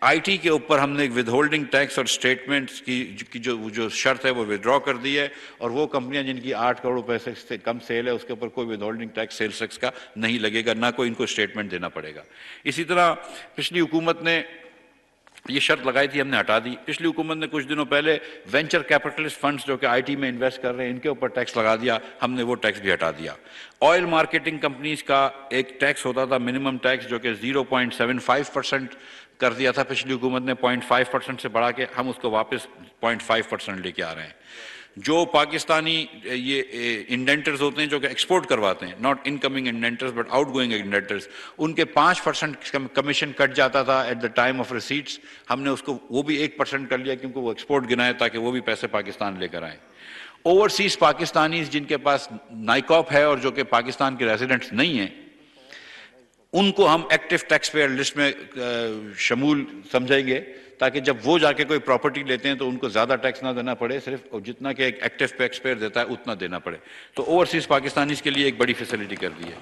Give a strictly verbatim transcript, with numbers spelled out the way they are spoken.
I T کے اوپر ہم نے ایک ود ہولڈنگ ٹیکس اور اسٹیٹمنٹس کی جو جو شرط ہے وہ ودرا کر دی ہے، اور وہ کمپنیاں جن کی آٹھ کروڑ روپے سے کم سیل ہے اس کے اوپر کوئی withholding tax sales tax کا نہیں لگے گا، نہ کوئی ان کو اسٹیٹمنٹ دینا پڑے گا۔ اسی طرح پچھلی حکومت نے یہ شرط لگائی تھی، ہم نے ہٹا دی۔ پچھلی حکومت نے کچھ دنوں پہلے وینچر کیپٹلسٹ فنڈز جو کہ آئی ٹی میں انویسٹ کر رہے ہیں ان کے اوپر ٹیکس لگا دیا، ہم نے وہ ٹیکس بھی ہٹا دیا۔ آئل مارکیٹنگ کمپنیز کا ایک ٹیکس ہوتا تھا منیمم ٹیکس جو کہ zero point seven five percent کر دیا تھا، پچھلی حکومت نے پوائنٹ فائیو پرسنٹ سے بڑھا کے ہم اس کو واپس پوائنٹ فائیو پرسنٹ لے کے آ رہے ہیں۔ جو پاکستانی یہ انڈینٹرز ہوتے ہیں جو کہ ایکسپورٹ کرواتے ہیں، not incoming indenters but outgoing indenters, ان کے پانچ پرسنٹ کمیشن کٹ جاتا تھا at the time of receipts, ہم نے اس کو وہ بھی ایک پرسنٹ کر لیا کیونکہ وہ ایکسپورٹ گنائے تاکہ وہ بھی پیسے پاکستان لے کر آئیں۔ اوورسیز پاکستانیز جن کے پاس نائکاپ ہے اور جو کہ پاکستان کے ریزیڈنٹس نہیں ہیں، ان کو ہم ایکٹیو ٹیکس پیئر لسٹ میں شمول سمجھیں گے تاکہ جب وہ جا کے کوئی پراپرٹی لیتے ہیں تو ان کو زیادہ ٹیکس نہ دینا پڑے، صرف جتنا کہ ایک ایکٹیو ٹیکس پیئر دیتا ہے اتنا دینا پڑے۔ تو اوورسیز پاکستانیز کے لیے ایک بڑی فیسلٹی کر دی ہے۔